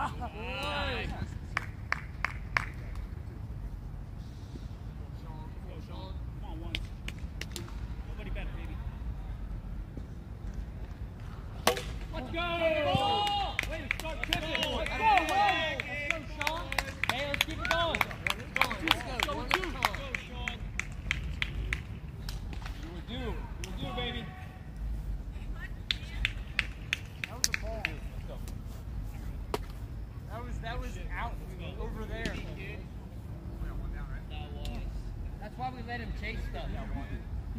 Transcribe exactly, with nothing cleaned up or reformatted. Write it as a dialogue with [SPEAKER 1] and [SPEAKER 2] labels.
[SPEAKER 1] Let's go! Way to start tripping. Let's go, Let's go, Sean. Hey, let's keep it going. Let's go, one, two. Go, Sean. You will do. You will do, baby. That was a ball. Let's go. That was, that was out over there. That's why we let him chase stuff.